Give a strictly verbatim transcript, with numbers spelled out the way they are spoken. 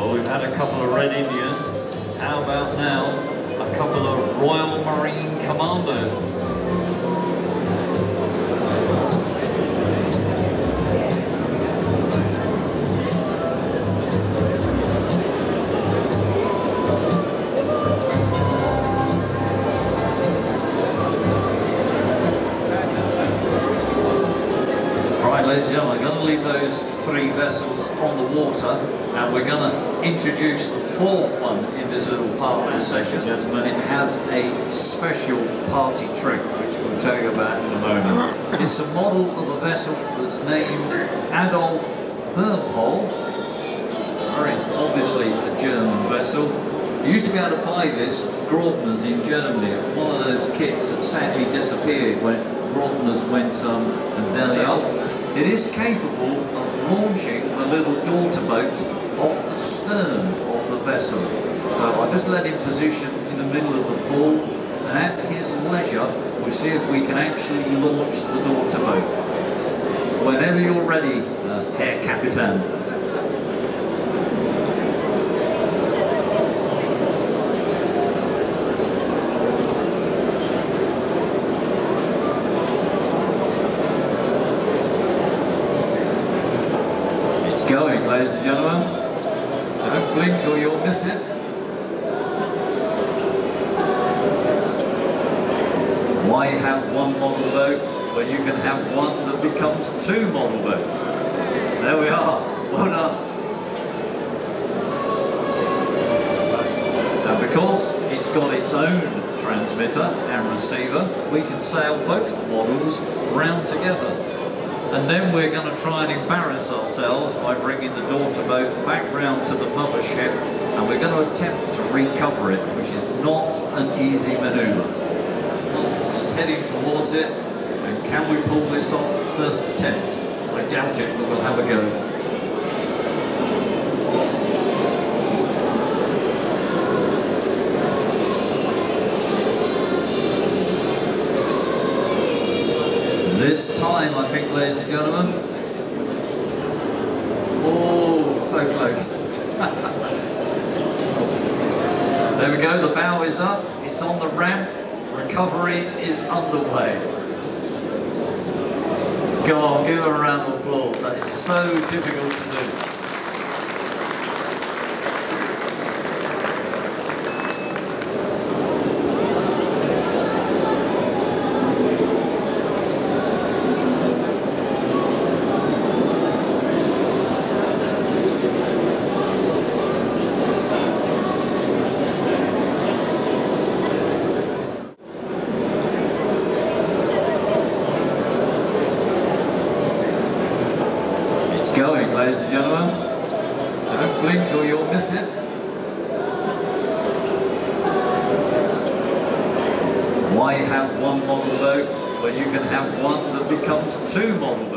Well, we've had a couple of Red Indians. How about now a couple of Royal Marine Commandos? Ladies and gentlemen, we're going to leave those three vessels on the water, and we're going to introduce the fourth one in this little part of this session. Gentlemen, it has a special party trick, which we'll tell you about in a moment. It's a model of a vessel that's named Adolf Bernpol, very obviously a German vessel. You used to be able to buy this Grosvenor's in Germany. It was one of those kits that sadly disappeared when Grosvenor's went um, and belly off. It is capable of launching the little daughter boat off the stern of the vessel. So I'll just let him position in the middle of the pool, and at his leisure we'll see if we can actually launch the daughter boat. Whenever you're ready, uh, Herr Capitan. Going, ladies and gentlemen. Don't blink or you'll miss it. Why have one model boat when you can have one that becomes two model boats? There we are. Well done. And because it's got its own transmitter and receiver, we can sail both models round together. And then we're going to try and embarrass ourselves by bringing the daughter boat back round to the mothership, and we're going to attempt to recover it, which is not an easy manoeuvre. It's heading towards it, and can we pull this off first attempt? I doubt it, but we'll have a go. This time, I think, ladies and gentlemen. Oh, so close. There we go, the bow is up, it's on the ramp, recovery is underway. Go on, give her a round of applause. That is so difficult to do. Going, ladies and gentlemen. Don't blink or you'll miss it. Why have one model boat when you can have one that becomes two model boats?